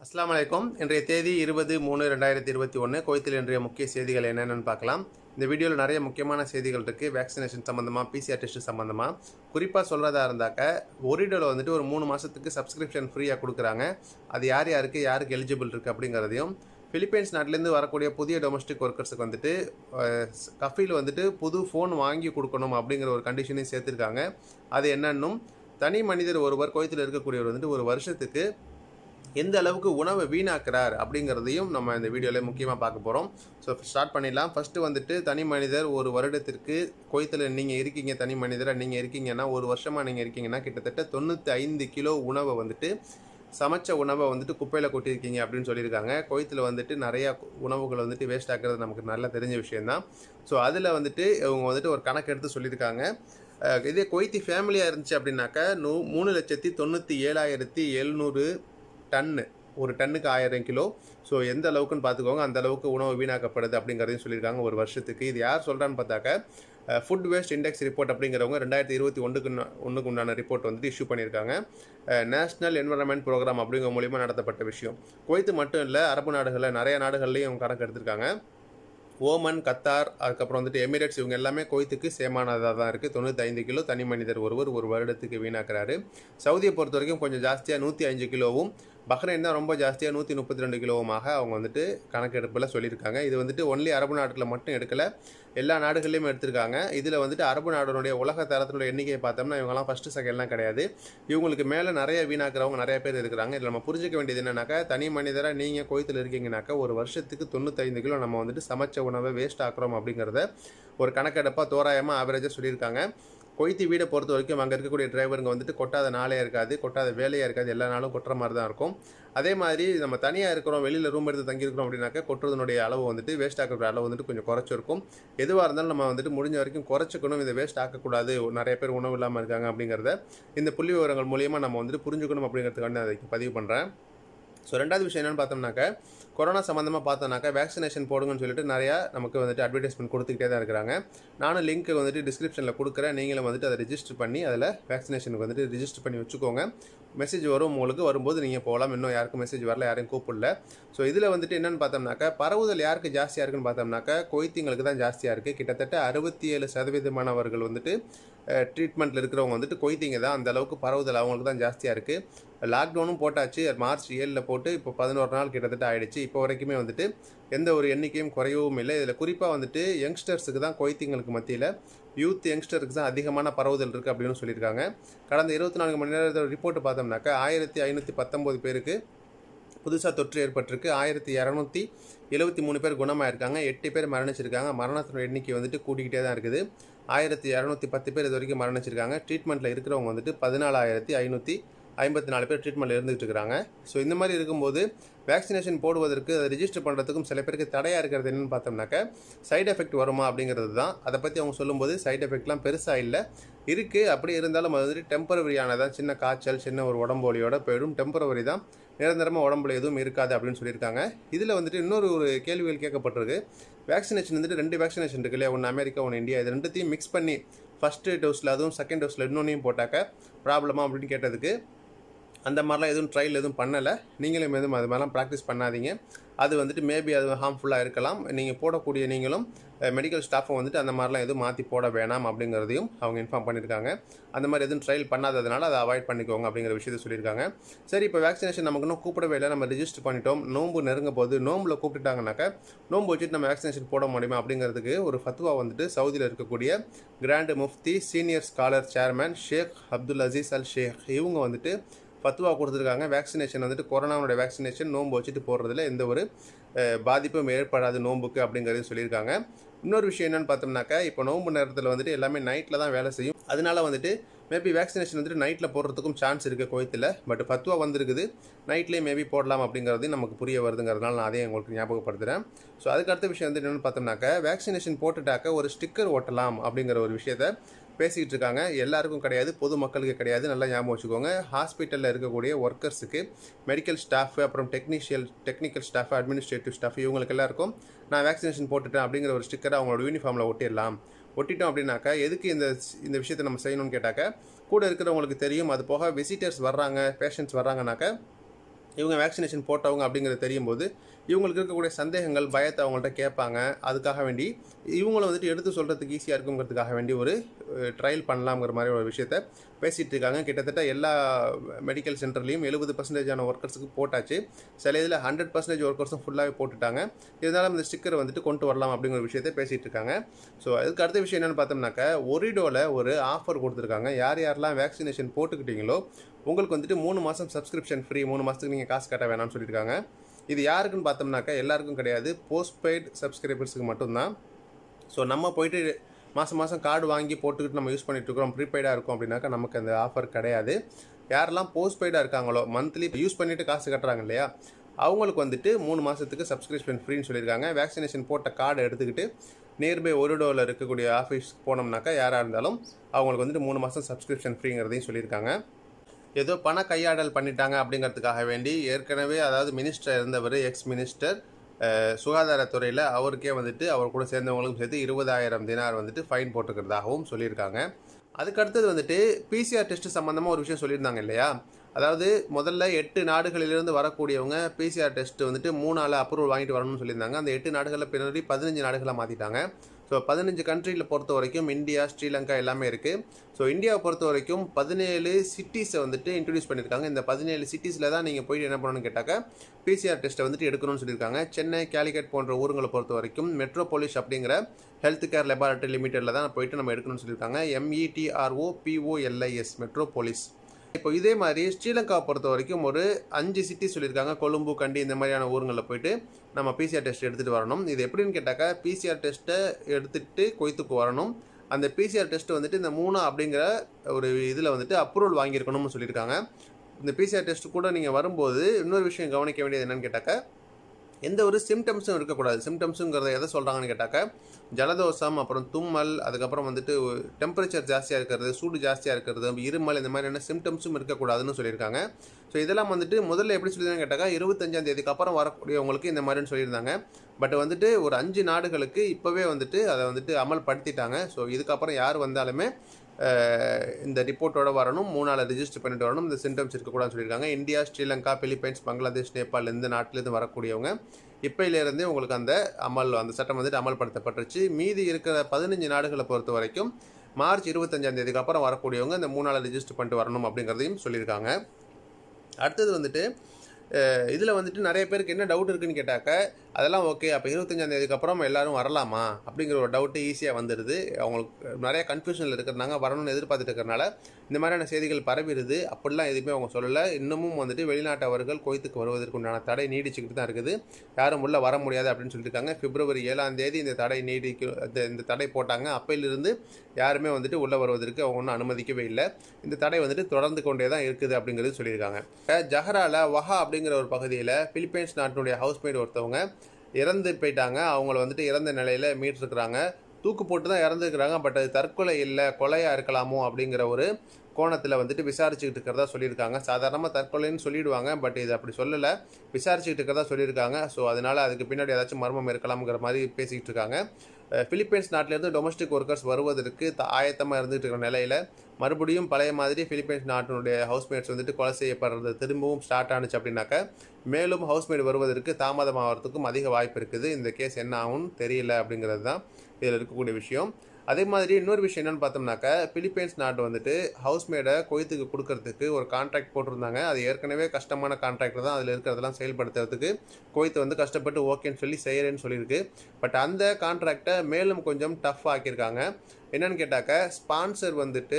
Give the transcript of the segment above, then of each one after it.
அஸ்ஸலாமு அலைக்கும். இன்றைய தேதி 20/3/2021. குவைத்தில் இன்றைய முக்கிய செய்திகள் என்னென்னு பார்க்கலாம். இந்த வீடியோவில் நிறைய முக்கியமான செய்திகள் இருக்குது. வேக்சினேஷன் சம்மந்தமாக, பிசிஆர் டெஸ்ட் சம்மந்தமாக. குறிப்பாக சொல்கிறதா இருந்தாக்க, ஒரிடோவில் வந்துட்டு ஒரு 3 மாதத்துக்கு சப்ஸ்கிரிப்ஷன் ஃப்ரீயாக கொடுக்குறாங்க. அது யாருக்கு எலிஜிபிள் இருக்குது அப்படிங்கிறதையும், பிலிப்பைன்ஸ் நாட்டிலேருந்து வரக்கூடிய புதிய டொமஸ்டிக் ஒர்க்கர்ஸுக்கு வந்துட்டு கஃபீல் வந்துட்டு புது ஃபோன் வாங்கி கொடுக்கணும் அப்படிங்கிற ஒரு கண்டிஷனையும் சேர்த்துருக்காங்க. அது என்னன்னும், தனி மனிதர் ஒருவர் குவைத்தில் இருக்கக்கூடியவர் வந்துட்டு ஒரு வருஷத்துக்கு எந்த அளவுக்கு உணவை வீணாக்குறார் அப்படிங்கிறதையும் நம்ம இந்த வீடியோவில் முக்கியமாக பார்க்க போகிறோம். ஸோ ஸ்டார்ட் பண்ணிடலாம். ஃபஸ்ட்டு வந்துட்டு தனி மனிதர் ஒரு வருடத்திற்கு குவைத்தில் நீங்கள் இருக்கீங்க, தனி மனிதராக நீங்கள் இருக்கீங்கன்னா, ஒரு வருஷமாக நீங்கள் இருக்கீங்கன்னா, கிட்டத்தட்ட 95 கிலோ உணவை வந்துட்டு சமைச்ச உணவை வந்துட்டு குப்பையில் கொட்டியிருக்கீங்க அப்படின்னு சொல்லியிருக்காங்க. குவைத்தில் வந்துட்டு நிறையா உணவுகள் வந்துட்டு வேஸ்ட் ஆக்குறது நமக்கு நல்லா தெரிஞ்ச விஷயந்தான். ஸோ அதில் வந்துட்டு இவங்க வந்துட்டு ஒரு கணக்கு எடுத்து சொல்லியிருக்காங்க. இதே குவைத்தி ஃபேமிலியாக இருந்துச்சு அப்படின்னாக்கா 3,97,700 டன்னு, ஒரு டன்னுக்கு 1000 கிலோ. ஸோ எந்த அளவுக்குன்னு பார்த்துக்கோங்க. அந்த அளவுக்கு உணவு வீணாக்கப்படுது அப்படிங்கிறதையும் சொல்லியிருக்காங்க ஒரு வருஷத்துக்கு. இது யார் சொல்கிறான்னு பார்த்தாக்க, ஃபுட் வேஸ்ட் இண்டெக்ஸ் ரிப்போர்ட் அப்படிங்கிறவங்க 2021க்கு உண்டான ரிப்போர்ட் வந்துட்டு இஷ்யூ பண்ணியிருக்காங்க. நேஷனல் என்வரன்மெண்ட் ப்ரோக்ராம் அப்படிங்கிற மூலிமா நடத்தப்பட்ட விஷயம். குவைத்து மட்டும் இல்லை, அரபு நாடுகளில் நிறைய நாடுகள்லையும் கணக்கு எடுத்திருக்காங்க. ஓமன், கத்தார், அதுக்கப்புறம் வந்துட்டு எமிரேட்ஸ், இவங்க எல்லாமே குவைத்துக்கு சேமானதாக தான் இருக்குது. 95 கிலோ தனி மனிதர் ஒருவர் ஒரு வருடத்துக்கு வீணாக்குறாரு. சவுதியை பொறுத்த வரைக்கும் கொஞ்சம் ஜாஸ்தியாக 105 கிலோவும், பஹ்ரைன் தான் ரொம்ப ஜாஸ்தியாக 132 கிலோவுமாக அவங்க வந்துட்டு கணக்கெடுப்பில் சொல்லியிருக்காங்க. இது வந்துட்டு ஒன்லி அரபு நாட்டில் மட்டும் எடுக்கலை, எல்லா நாடுகள்லையும் எடுத்திருக்காங்க. இதில் வந்துட்டு அரபு நாடுடைய உலக தரத்தினுடைய எண்ணிக்கையை பார்த்தோம்னா இவங்கெல்லாம் ஃபஸ்ட்டு செகண்ட்லாம் கிடையாது. இவங்களுக்கு மேலே நிறைய வீணாக்குறவங்க நிறைய பேர் இருக்கிறாங்க. இதில் நம்ம புரிஞ்சிக்க வேண்டியது என்னன்னாக்கா, தனி மனிதராக நீங்கள் குவைத்தில் இருக்கீங்கன்னாக்கா ஒரு வருஷத்துக்கு 95 கிலோ நம்ம வந்துட்டு சமைச்ச உணவை வேஸ்ட் ஆக்குறோம் அப்படிங்கிறத ஒரு கணக்கெடுப்பாக தோராயமாக ஆவரேஜாக சொல்லியிருக்காங்க. குவைத்தி வீடை பொறுத்த வரைக்கும் அங்கே இருக்கக்கூடிய டிரைவருங்க வந்துட்டு கொட்டாத நாளே இருக்காது, கொட்டாத வேலையாக இருக்காது, எல்லா நாளும் கொட்டுற மாதிரி தான் இருக்கும். அதே மாதிரி நம்ம தனியாக இருக்கிறோம், வெளியில் ரூம் எடுத்து தங்கியிருக்கிறோம் அப்படின்னாக்கா கொட்டுறதுனுடைய அளவு வந்துட்டு வேஸ்ட் ஆக்கிற அளவு வந்துட்டு கொஞ்சம் குறைச்சிருக்கும். எதுவாக இருந்தாலும் நம்ம வந்துட்டு முடிஞ்ச வரைக்கும் குறைச்சிக்கணும், இதை வேஸ்ட் ஆக்கக்கூடாது. நிறைய பேர் உணவு இல்லாமல் இருக்காங்க அப்படிங்கிறத இந்த புள்ளி விவரங்கள் மூலியமாக நம்ம வந்துட்டு புரிஞ்சுக்கணும் அப்படிங்கிறதுக்காண்டி அதை பதிவு பண்ணுறேன். ஸோ ரெண்டாவது விஷயம் என்னென்னு பார்த்தோம்னாக்கா, கொரோனா சம்மந்தமாக பார்த்தோம்னாக்கா வேக்சினேஷன் போடுங்கன்னு சொல்லிட்டு நிறையா நமக்கு வந்துட்டு அட்வர்டைஸ்மெண்ட் கொடுத்துக்கிட்டே தான் இருக்கிறாங்க. நானும் லிங்க் வந்துட்டு டிஸ்கிரிப்ஷனில் கொடுக்குறேன். நீங்களும் வந்துட்டு அதை ரிஜிஸ்டர் பண்ணி அதில் வேக்சினேஷனுக்கு வந்துட்டு ரிஜிஸ்டர் பண்ணி வச்சுக்கோங்க. மெசேஜ் வரும் உங்களுக்கு, வரும்போது நீங்கள் போகலாம். இன்னும் யாருக்கும் மெசேஜ் வரல, யாரையும் கூப்பிடல. ஸோ இதில் வந்துட்டு என்னென்னு பார்த்தோம்னாக்கா, பரவுதல் யாருக்கு ஜாஸ்தியாக இருக்குன்னு பார்த்தோம்னாக்கா குவைத்திங்களுக்கு தான் ஜாஸ்தியாக இருக்குது. கிட்டத்தட்ட 67% வந்துட்டு ட்ரீட்மெண்ட்டில் இருக்கிறவங்க வந்துட்டு குவைத்திங்க தான். அந்த அளவுக்கு பரவுதல் அவங்களுக்கு தான் ஜாஸ்தியாக இருக்குது. லாக்டவுனும் போட்டாச்சு, மார்ச் 7 போட்டு இப்போ 11 நாள் கிட்டத்தட்ட ஆகிடுச்சு. இப்போ வரைக்குமே வந்துட்டு எந்த ஒரு எண்ணிக்கையும் குறையவும் இல்லை. இதில் குறிப்பாக வந்துட்டு யங்ஸ்டர்ஸுக்கு தான், குவைத்திங்களுக்கு மத்தியில் யூத் யங்ஸ்டருக்கு தான் அதிகமான பரவுதல் இருக்குது அப்படின்னு சொல்லியிருக்காங்க. கடந்த 24 மணி நேரத்தோட ரிப்போர்ட் பார்த்தோம்னாக்கா 1519 பேருக்கு புதுசாக தொற்று ஏற்பட்டிருக்கு. 1273 பேர் குணமாயிருக்காங்க, 8 பேர் மரணிச்சிருக்காங்க. மரணத்தினோட எண்ணிக்கை வந்துட்டு கூட்டிக்கிட்டே தான் இருக்குது. 1210 பேர் இது வரைக்கும் மரணிச்சிருக்காங்க. ட்ரீட்மெண்ட்டில் இருக்கிறவங்க வந்துட்டு 14,554 பேர் ட்ரீட்மெண்ட்டில் இருந்துகிட்டு இருக்கிறாங்க. ஸோ இந்த மாதிரி இருக்கும்போது வேக்சினேஷன் போடுவதற்கு, அதை ரிஜிஸ்டர் பண்ணுறதுக்கும் சில பேருக்கு தடையாக இருக்கிறது என்னென்னு பார்த்தோம்னாக்கா, சைடு எஃபெக்ட் வருமா அப்படிங்கிறது தான். அதை பற்றி அவங்க சொல்லும்போது சைடு எஃபெக்ட்லாம் பெருசாக இல்லை, இருக்குது. அப்படி இருந்தாலும் அது வந்துட்டு டெம்பரவரியானதான், சின்ன காய்ச்சல், சின்ன ஒரு உடம்போலியோட போயிடும், டெம்பரவரி தான், நிரந்தரமாக உடம்புல எதுவும் இருக்காது அப்படின்னு சொல்லியிருக்காங்க. இதில் வந்துட்டு இன்னொரு கேள்விகள் கேட்கப்பட்டிருக்கு. வேக்சினேஷன் வந்துட்டு 2 வேக்சினேஷன் இருக்கு இல்லையா, ஒன்று அமெரிக்கா, ஒன்று இந்தியா. இது ரெண்டுத்தையும் மிக்ஸ் பண்ணி ஃபஸ்ட்டு டோஸில் அதுவும் செகண்ட் டோஸில் இன்னொன்னையும் போட்டாக்க ப்ராப்ளமா அப்படின்னு கேட்டதுக்கு, அந்த மாதிரிலாம் எதுவும் ட்ரையல் எதுவும் பண்ணலை, நீங்களும் எதுவும் அது மாதிரிலாம் ப்ராக்டிஸ் பண்ணாதீங்க. அது வந்துட்டு மேபி அது ஹார்ம்ஃபுல்லாக இருக்கலாம். நீங்கள் போடக்கூடிய நீங்களும் மெடிக்கல் ஸ்டாஃபும் வந்துட்டு அந்த மாதிரிலாம் எதுவும் மாற்றி போட வேணாம் அப்படிங்கிறதையும் அவங்க இன்ஃபார்ம் பண்ணியிருக்காங்க. அந்த மாதிரி எதுவும் ட்ரையல் பண்ணாததுனால அதை அவாய்ட் பண்ணிக்கோங்க அப்படிங்கிற விஷயத்தை சொல்லியிருக்காங்க. சரி, இப்போ வேக்சினேஷன் நமக்கு இன்னும் கூப்பிடவே இல்லை, நம்ம ரிஜிஸ்டர் பண்ணிட்டோம், நோம்பு நெருங்க போது, நோம்பில் கூப்பிட்டுட்டாங்கனாக்கா நோம்பு வச்சுட்டு நம்ம வேக்சினேஷன் போட முடியுமா அப்படிங்கிறதுக்கு ஒரு ஃபத்வா வந்துட்டு சவுதியில் இருக்கக்கூடிய கிராண்ட் முஃப்தி senior scholar chairman Sheikh Abdul Aziz Al Sheikh இவங்க வந்துட்டு ஃபத்வா கொடுத்துருக்காங்க. வேக்சினேஷன் வந்துட்டு கொரோனாவோட வேக்சினேஷன் நோன்பு வச்சுட்டு போடுறதுல எந்த ஒரு பாதிப்பும் ஏற்படாது நோம்புக்கு அப்படிங்கிறதையும் சொல்லியிருக்காங்க. இன்னொரு விஷயம் என்னென்னு பார்த்தோம்னாக்கா, இப்போ நோம்பு நேரத்தில் வந்துட்டு எல்லாமே நைட்டில் தான் வேலை செய்யும். அதனால வந்துட்டு மேபி வேக்சினேஷன் வந்துட்டு நைட்டில் போடுறதுக்கும் சான்ஸ் இருக்குது குவைத்தில். பட் ஃபத்வா வந்துருக்குது, நைட்லேயே மேபி போடலாம் அப்படிங்கிறதையும் நமக்கு புரிய வருதுங்கிறதுனால நான் அதையும் உங்களுக்கு ஞாபகப்படுத்துகிறேன். ஸோ அதுக்கு அடுத்த விஷயம் வந்து என்னென்னு பார்த்தோம்னாக்கா, வேக்சினேஷன் போட்டுட்டாக்க ஒரு ஸ்டிக்கர் ஒட்டலாம் அப்படிங்கிற ஒரு விஷயத்தை பேசிக்கிட்டு இருக்காங்க. எல்லாருக்கும் கிடையாது, பொது மக்களுக்கு கிடையாது, நல்லா ஞாபகம் வச்சுக்கோங்க. ஹாஸ்பிட்டலில் இருக்கக்கூடிய ஒர்க்கர்ஸுக்கு, மெடிக்கல் ஸ்டாஃப், அப்புறம் டெக்னிக்கல் ஸ்டாஃப், அட்மினிஸ்ட்ரேட்டிவ் ஸ்டாஃப், இவங்களுக்கு எல்லாருக்கும் நான் வேக்சினேஷன் போட்டுட்டேன் அப்படிங்கிற ஒரு ஸ்டிக்கரை அவங்களோட யூனிஃபார்மில் ஒட்டிடலாம். ஒட்டிட்டோம் அப்படின்னாக்கா எதுக்கு இந்த விஷயத்தை நம்ம செய்யணும்னு கேட்டாக்க, கூட இருக்கிறவங்களுக்கு தெரியும். அது போக விசிட்டர்ஸ் வர்றாங்க, பேஷண்ட்ஸ் வர்றாங்கனாக்கா இவங்க வேக்சினேஷன் போட்டவங்க அப்படிங்கிறது தெரியும் போது இவங்களுக்கு இருக்கக்கூடிய சந்தேகங்கள் பயத்தை அவங்கள்ட்ட கேட்பாங்க. அதுக்காக வேண்டி இவங்களும் வந்துட்டு எடுத்து சொல்கிறதுக்கு ஈஸியாக இருக்குங்கிறதுக்காக வேண்டி ஒரு ட்ரையல் பண்ணலாம்ங்கிற மாதிரி ஒரு விஷயத்த பேசிகிட்டு இருக்காங்க. கிட்டத்தட்ட எல்லா மெடிக்கல் சென்டர்லேயும் 70% ஒர்க்கர்ஸுக்கு போட்டாச்சு. சில இதில் 100% ஒர்க்கர்ஸும் ஃபுல்லாகவே போட்டுட்டாங்க. இருந்தாலும் இந்த ஸ்டிக்கரை வந்துட்டு கொண்டு வரலாம் அப்படிங்கிற விஷயத்த பேசிகிட்டு இருக்காங்க. ஸோ அதுக்கு அடுத்த விஷயம் என்னென்னு பார்த்தோம்னாக்கா, ஒரிடோவில் ஒரு ஆஃபர் கொடுத்துருக்காங்க. யாரெல்லாம் வேக்சினேஷன் போட்டுக்கிட்டீங்களோ உங்களுக்கு வந்துட்டு 3 மாதம் சப்ஸ்கிரிப்ஷன் ஃப்ரீ, 3 மாதத்துக்கு நீங்கள் காசு கட்ட வேணாம்னு சொல்லியிருக்காங்க. இது யாருக்குன்னு பார்த்தோம்னாக்கா எல்லாருக்கும் கிடையாது, போஸ்ட்பெய்ட் சப்ஸ்கிரைபர்ஸுக்கு மட்டும்தான். ஸோ நம்ம போயிட்டு மாதம் கார்டு வாங்கி போட்டுக்கிட்டு நம்ம யூஸ் பண்ணிட்டு இருக்கிறோம், ப்ரீபெய்டாக இருக்கும் அப்படின்னாக்கா நமக்கு அந்த ஆஃபர் கிடையாது. யாரெல்லாம் போஸ்ட்பெய்டாக இருக்காங்களோ, மந்த்லி யூஸ் பண்ணிவிட்டு காசு கட்டுறாங்க இல்லையா, அவங்களுக்கு வந்துட்டு 3 மாதத்துக்கு சப்ஸ்கிரிப்ஷன் ஃப்ரீன்னு சொல்லியிருக்காங்க. வேக்சினேஷன் போட்ட கார்டை எடுத்துக்கிட்டு நியர்பை ஒரிடோவில் இருக்கக்கூடிய ஆஃபீஸ்க்கு போனோம்னாக்கா யாராக இருந்தாலும் அவங்களுக்கு வந்துட்டு 3 மாதம் சப்ஸ்கிரிப்ஷன் ஃப்ரீங்கிறதையும் சொல்லியிருக்காங்க. ஏதோ பண கையாடல் பண்ணிட்டாங்க அப்படிங்கிறதுக்காக வேண்டி ஏற்கனவே அதாவது மினிஸ்டர் இருந்தவர், எக்ஸ் மினிஸ்டர் சுகாதாரத்துறையில், அவருக்கே வந்துட்டு அவர் கூட சேர்ந்தவங்களுக்கும் சேர்த்து 20,000 தினார் வந்துட்டு ஃபைன் போட்டுக்கிறதாகவும் சொல்லியிருக்காங்க. அதுக்கடுத்தது வந்துட்டு பிசிஆர் டெஸ்ட் சம்மந்தமாக ஒரு விஷயம் சொல்லியிருந்தாங்க இல்லையா, அதாவது முதல்ல 8 நாடுகளிலிருந்து வரக்கூடியவங்க பிசிஆர் டெஸ்ட் வந்துட்டு 3 நாள் அப்ரூவல் வாங்கிட்டு வரணும்னு சொல்லியிருந்தாங்க. அந்த 8 நாடுகளில் பின்னாடி 15 நாடுகளாக மாற்றிட்டாங்க. ஸோ 15 கண்ட்ரியில் பொறுத்த வரைக்கும் இந்தியா, ஸ்ரீலங்கா எல்லாமே இருக்குது. ஸோ இந்தியாவை பொறுத்த வரைக்கும் 17 சிட்டிஸை வந்துட்டு இன்ட்ரடியூஸ் பண்ணியிருக்காங்க. இந்த 17 சிட்டிஸில் தான் நீங்கள் போயிட்டு என்ன பண்ணணும்னு கேட்டாக்க பிசிஆர் டெஸ்ட்டை வந்துட்டு எடுக்கணும்னு சொல்லியிருக்காங்க. சென்னை, கேலிக்கட் போன்ற ஊருங்களை பொறுத்த வரைக்கும் மெட்ரோபோலிஸ் அப்படிங்கிற ஹெல்த் கேர் லெபார்ட்டரி லிமிடெடில் தான் போயிட்டு நம்ம எடுக்கணும்னு சொல்லியிருக்காங்க. METROPOLIS Metropolis. இப்போ இதே மாதிரி ஸ்ரீலங்காவை பொறுத்த வரைக்கும் ஒரு 5 சிட்டி சொல்லியிருக்காங்க. கொழும்பு, கண்டி இந்த மாதிரியான ஊருங்களில் போயிட்டு நம்ம பிசிஆர் டெஸ்ட் எடுத்துகிட்டு வரணும். இது எப்படின்னு கேட்டாக்கா, பிசிஆர் டெஸ்ட்டை எடுத்துகிட்டு கொய்த்துக்கு வரணும். அந்த பிசிஆர் டெஸ்ட் வந்துட்டு இந்த 3 அப்படிங்கிற ஒரு இதில் வந்துட்டு அப்ரூவல் வாங்கியிருக்கணும்னு சொல்லியிருக்காங்க. இந்த பிசிஆர் டெஸ்ட் கூட நீங்கள் வரும்போது இன்னொரு விஷயம் கவனிக்க வேண்டியது என்னென்னு கேட்டாக்கா, எந்த ஒரு சிம்டம்ஸும் இருக்கக்கூடாது. சிம்டம்ஸுங்கிறத எதை சொல்கிறாங்கன்னு கேட்டாக்கா, ஜலதோஷம், அப்புறம் தும்மல், அதுக்கப்புறம் வந்துட்டு டெம்பரேச்சர் ஜாஸ்தியாக இருக்கிறது, சூடு ஜாஸ்தியாக இருக்கிறது, இருமல், இந்த மாதிரியான சிம்டம்ஸும் இருக்கக்கூடாதுன்னு சொல்லியிருக்காங்க. ஸோ இதெல்லாம் வந்துட்டு முதல்ல எப்படி சொல்லியிருந்தாங்க கேட்டாக்கா, 25ஆம் தேதிக்கு அப்புறம் வரக்கூடியவங்களுக்கு இந்த மாதிரின்னு சொல்லியிருந்தாங்க. பட் வந்துட்டு ஒரு 5 நாடுகளுக்கு இப்போவே வந்துட்டு அதை வந்துட்டு அமல்படுத்திட்டாங்க. ஸோ இதுக்கப்புறம் யார் வந்தாலுமே இந்த ரிப்போர்ட்டோட வரணும், 3 நாள் ரிஜிஸ்டர் பண்ணிட்டு வரணும், இந்த சிம்டம்ஸ் இருக்கக்கூடாதுன்னு சொல்லியிருக்காங்க. இந்தியா, ஸ்ரீலங்கா, பிலிப்பைன்ஸ், பங்களாதேஷ், நேபாள் இந்த நாட்டிலேருந்து வரக்கூடியவங்க இப்போலேருந்தே உங்களுக்கு அந்த சட்டம் வந்துட்டு அமல்படுத்தப்பட்டுருச்சு. மீதி இருக்கிற 15 நாடுகளை பொறுத்த வரைக்கும் மார்ச் 25ஆம் தேதிக்கு அப்புறம் வரக்கூடியவங்க இந்த 3 நாள் ரிஜிஸ்டர் பண்ணிட்டு வரணும் அப்படிங்கிறதையும் சொல்லியிருக்காங்க. அடுத்தது வந்துட்டு இதில் வந்துட்டு நிறைய பேருக்கு என்ன டவுட் இருக்குன்னு கேட்டாக்க, அதெல்லாம் ஓகே, அப்போ 25ஆம் தேதிக்கு அப்புறம் எல்லாரும் வரலாமா அப்படிங்கிற ஒரு டவுட்டு ஈஸியாக வந்துடுது. அவங்களுக்கு நிறைய கன்ஃபியூஷனில் இருக்கிறனாங்க, வரணும்னு எதிர்பார்த்துட்டு இருக்கிறனால இந்த மாதிரியான செய்திகள் பரவிடுது. அப்படிலாம் எதுவுமே அவங்க சொல்லலை. இன்னமும் வந்துட்டு வெளிநாட்டவர்கள் குவைத்துக்கு வருவதற்கு உண்டான தடை நீடிச்சுக்கிட்டு தான் இருக்குது. யாரும் உள்ளே வர முடியாது அப்படின்னு சொல்லியிருக்காங்க. பிப்ரவரி 7ஆம் தேதி இந்த தடை இந்த தடை போட்டாங்க. அப்பையிலிருந்து யாருமே வந்துட்டு உள்ளே வருவதற்கு அவங்க ஒன்றும் அனுமதிக்கவே இல்லை. இந்த தடை வந்துட்டு தொடர்ந்து கொண்டே தான் இருக்குது அப்படிங்கிறது சொல்லியிருக்காங்க. ஜஹராவில் வஹா அப்படிங்கிற ஒரு பகுதியில் பிலிப்பைன்ஸ் நாட்டினுடைய ஹவுஸ்மேட் ஒருத்தவங்க இறந்து போயிட்டாங்க. அவங்கள வந்துட்டு இறந்த நிலையில் மீட்டிருக்கிறாங்க. தூக்கு போட்டு தான் இறந்துருக்கிறாங்க. பட் அது தற்கொலை இல்லை, கொலையாக இருக்கலாமோ அப்படிங்கிற ஒரு கோணத்தில் வந்துட்டு விசாரிச்சுக்கிட்டு இருக்கிறதா சொல்லியிருக்காங்க. சாதாரணமாக தற்கொலைன்னு சொல்லிடுவாங்க, பட் இது அப்படி சொல்லலை, விசாரிச்சுக்கிட்டு இருக்கிறதா சொல்லியிருக்காங்க. ஸோ அதனால் அதுக்கு பின்னாடி ஏதாச்சும் மர்மம் இருக்கலாம்ங்கிற மாதிரி பேசிக்கிட்டு இருக்காங்க. பிலிப்பைன்ஸ் நாட்டிலேருந்து டொமஸ்டிக் ஒர்க்கர்ஸ் வருவதற்கு ஆயத்தமாக இருந்துகிட்டு இருக்கிற நிலையில் மறுபடியும் பழைய மாதிரி பிலிப்பைன்ஸ் நாட்டினுடைய ஹவுஸ்மேட்ஸ் வந்துட்டு கொலை செய்யப்படுறது திரும்பவும் ஸ்டார்ட் ஆனிச்சு அப்படின்னாக்க மேலும் ஹவுஸ்மேட் வருவதற்கு தாமதமாகிறதுக்கும் அதிக வாய்ப்பு இருக்குது. இந்த கேஸ் என்ன ஆகும்னு தெரியல அப்படிங்கிறது தான் இதில் இருக்கக்கூடிய விஷயம். அதே மாதிரி இன்னொரு விஷயம் என்னென்னு பார்த்தோம்னாக்கா, பிலிப்பைன்ஸ் நாட்டு வந்துட்டு ஹவுஸ்மேடை குவைத்துக்கு கொடுக்கறதுக்கு ஒரு கான்ட்ராக்ட் போட்டிருந்தாங்க. அது ஏற்கனவே கஷ்டமான கான்ட்ராக்ட் தான். அதில் இருக்கிறதெல்லாம் செயல்படுத்துறதுக்கு குவைத்தை வந்து கஷ்டப்பட்டு ஓகேன்னு சொல்லி செய்கிறேன்னு சொல்லியிருக்கு. பட் அந்த கான்ட்ராக்டை மேலும் கொஞ்சம் டஃப் ஆக்கியிருக்காங்க. என்னென்னு கேட்டாக்க, ஸ்பான்சர் வந்துட்டு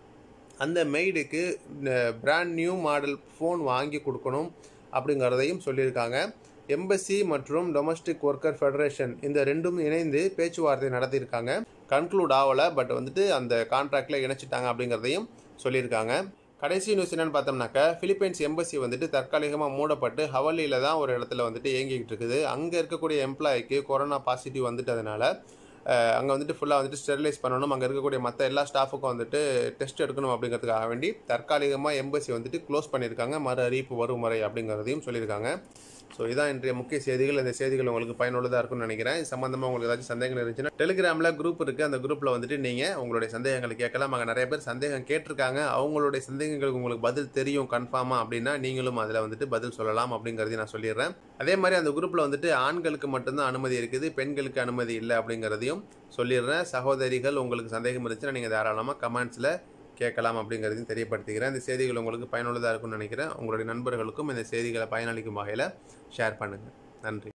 அந்த மெய்டுக்கு பிராண்ட் நியூ மாடல் ஃபோன் வாங்கி கொடுக்கணும் அப்படிங்கிறதையும் சொல்லியிருக்காங்க. எம்பசி மற்றும் டொமஸ்டிக் ஒர்க்கர் ஃபெடரேஷன் இந்த ரெண்டும் இணைந்து பேச்சுவார்த்தை நடத்தியிருக்காங்க. கன்க்ளூட் ஆகலை, பட் வந்துட்டு அந்த கான்ட்ராக்டில் இணைச்சிட்டாங்க அப்படிங்கிறதையும் சொல்லியிருக்காங்க. கடைசி நியூஸ் என்னென்னு பார்த்தோம்னாக்கா, பிலிப்பைன்ஸ் எம்பசி வந்துட்டு தற்காலிகமாக மூடப்பட்டு ஹவலியில் தான் ஒரு இடத்துல வந்துட்டு இயங்கிக்கிட்டு இருக்குது. அங்கே இருக்கக்கூடிய எம்ப்ளாய்க்கு கொரோனா பாசிட்டிவ் வந்துட்டதுனால அங்கே வந்துட்டு ஃபுல்லாக வந்துட்டு ஸ்டெரிலைஸ் பண்ணணும், அங்கே இருக்கக்கூடிய மற்ற எல்லா ஸ்டாஃபுக்கும் வந்துட்டு டெஸ்ட் எடுக்கணும் அப்படிங்கிறதுக்காக வேண்டி தற்காலிகமாக எம்பசி வந்துட்டு க்ளோஸ் பண்ணியிருக்காங்க. மறு அறிவிப்பு வரும் வரை அப்படிங்கிறதையும் சொல்லியிருக்காங்க. ஸோ இதான் இன்றைய முக்கிய செய்திகள். இந்த செய்திகள் உங்களுக்கு பயனுள்ளதாக இருக்கும்னு நினைக்கிறேன். இது சம்மந்தமாக உங்களுக்கு ஏதாச்சும் சந்தேகங்கள் இருந்துச்சுன்னா டெலிகிராமில் குரூப் இருக்குது. அந்த குரூப்பில் வந்துட்டு நீங்கள் உங்களுடைய சந்தேகங்களை கேட்கலாம். அங்கே நிறைய பேர் சந்தேகம் கேட்டிருக்காங்க. அவங்களுடைய சந்தேகங்களுக்கு உங்களுக்கு பதில் தெரியும் கன்ஃபார்மாக அப்படின்னா நீங்களும் அதில் வந்துட்டு பதில் சொல்லலாம் அப்படிங்கிறதையும் நான் சொல்லிடுறேன். அதே மாதிரி அந்த குரூப்பில் வந்துட்டு ஆண்களுக்கு மட்டும்தான் அனுமதி இருக்குது, பெண்களுக்கு அனுமதி இல்லை அப்படிங்கிறதையும் சொல்லிடுறேன். சகோதரிகள் உங்களுக்கு சந்தேகம் இருந்துச்சுன்னா நீங்கள் தாராளமாக கமெண்ட்ஸில் கேட்கலாம் அப்படிங்கிறதையும் தெரியப்படுத்திக்கிறேன். இந்த செய்திகள் உங்களுக்கு பயனுள்ளதாக இருக்கும்னு நினைக்கிறேன். உங்களுடைய நண்பர்களுக்கும் இந்த செய்திகளை பயனளிக்கும் வகையில் ஷேர் பண்ணுங்கள். நன்றி.